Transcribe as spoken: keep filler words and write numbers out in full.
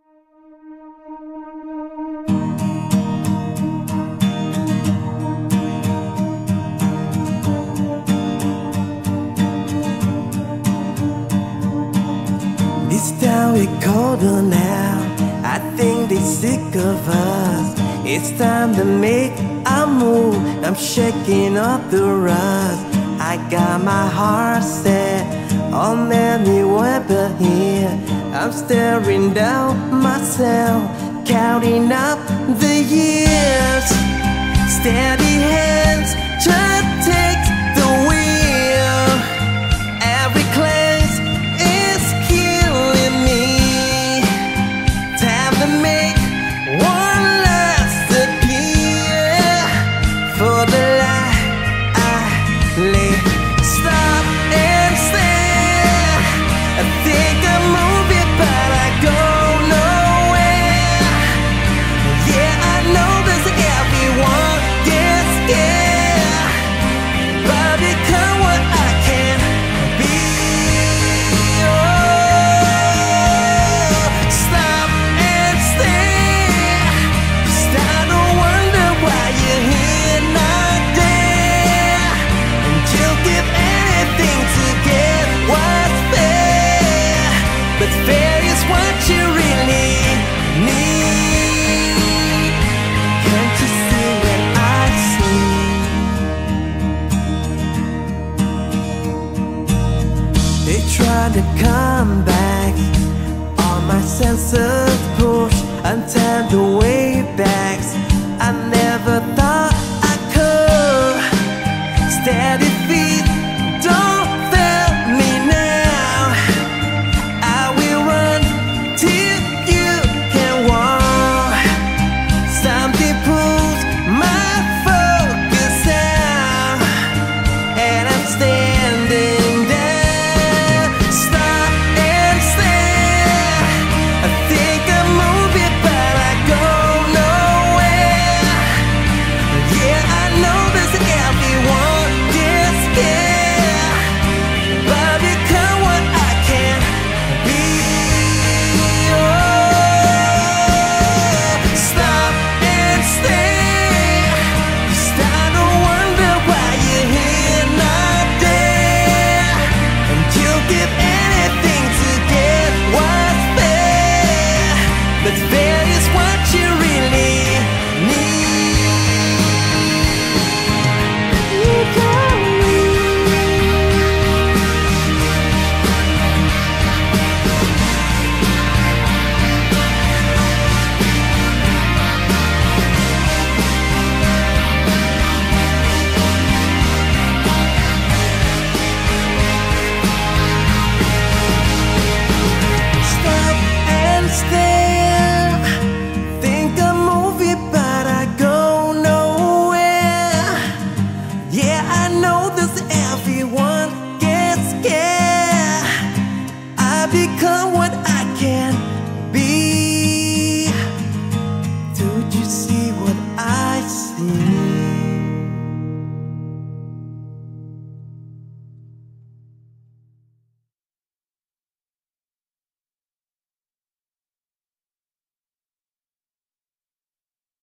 This town is colder now. I think they're sick of us. It's time to make a move. I'm shaking up the rust. I got my heart set on anywhere but here. I'm staring down myself, counting up the years. Steady hands, just take the wheel. Every glance is killing me. Time to make one last appeal for the light I live. Stop and stare. I think I'm moving, but I go nowhere. Yeah, I know there's everyone gets scared, but I become what I can be. Oh, stop and stare. Start to wonder why you're here, not there. And you'll give anything to get what's fair, but fair is what you really need. Can't you see what I see? They try to come back, all my senses push until the way